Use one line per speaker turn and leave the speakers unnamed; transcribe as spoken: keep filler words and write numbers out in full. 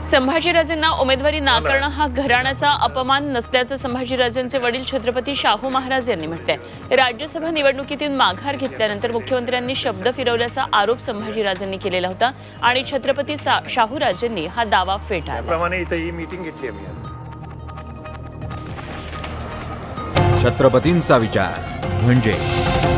संभाजीराजेंना उमेदवारी नाकारणं हा घराण्याचा अपमान नसल्याचं संभाजीराजेंचे वडील छत्रपती शाहू महाराज यांनी म्हटलंय। राज्यसभा निवडणुकीतून माघार घेतल्यानंतर मुख्यमंत्र्यांनी शब्द फिरवल्याचा आरोप संभाजीराजेंनी केलेला होता आणि छत्रपती शाहू राजेंनी हा दावा फेटाळला।
त्याप्रमाणे इथे ही मीटिंग घेतली आम्ही।
छत्रपतींचा विचार म्हणजे